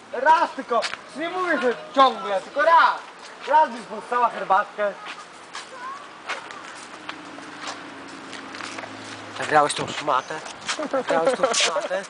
raz tylko, nie mówię, że ciągle, tylko raz. Raz byś postała herbatkę. Nagrałeś tą szmatę? Nagrałeś tą szmatę?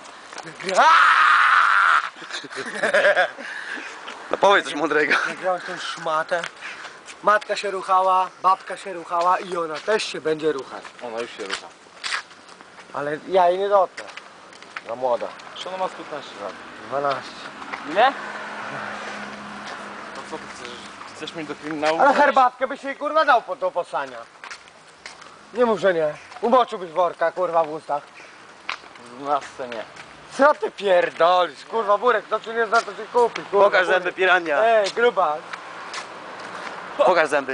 No powiedz coś mądrego. Nagrałeś tą szmatę? Matka się ruchała, babka się ruchała i ona też się będzie ruchać. Ona już się rusza. Ale ja jej nie dotknę. Za młoda. Czy ona ma 15 lat? 12. Ile? To co ty chcesz? Chcesz mnie do kryminału? Ale herbatkę byś jej kurwa dał do posania. Nie mów, że nie. Umoczyłbyś worka kurwa w ustach. W 12 nie. Co ty pierdolisz? Kurwa Burek, to czy nie zna to się kupi. Kurwa, Pokaż Burek. zęby, pirania. Ej, gruba. Pokaż zęby.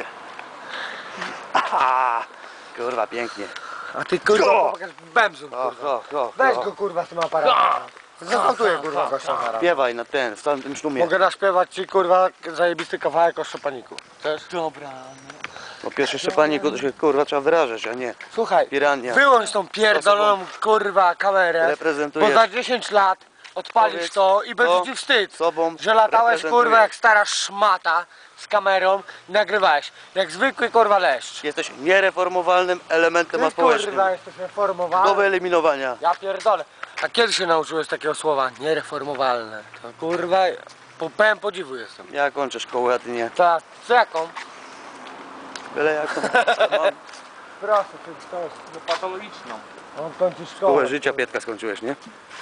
Aha. Kurwa, pięknie. A ty kurwa pokaż bębzu Och, kurwa. och, och, Weź och. go kurwa z tym aparatem. Zakontuję kurwa gościa zaraz. Śpiewaj na ten, w całym tym szumie. Mogę naśpiewać ci kurwa zajebisty kawałek o Szczepaniku. Chcesz? Dobra. Po pierwsze Szczepaniku to się kurwa trzeba wyrażać, a nie Słuchaj, pirania. wyłącz tą pierdoloną kurwa kamerę, Reprezentujesz bo za 10 lat odpalisz Powiedz, to i będzie to ci wstyd, sobą że latałeś reprezentujesz. kurwa jak stara szmata z kamerą i nagrywałeś jak zwykły kurwa leszcz. Jesteś niereformowalnym elementem Ty aspołecznym. kurwa jesteś Do reformowany. wyeliminowania. Ja pierdolę. A kiedy się nauczyłeś takiego słowa? Niereformowalne. To kurwa, pełen podziwu jestem. Ja kończę szkołę, a ty nie. Ta, co jaką? Byle jaką. Mam Proszę, to jest. No patologiczną. On kończy szkołę. szkołę życia, Pietka, skończyłeś, nie?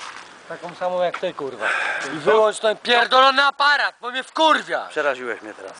Taką samą jak ty kurwa. I wyłącz ten pierdolony aparat, bo mnie wkurwia. Przeraziłeś mnie teraz.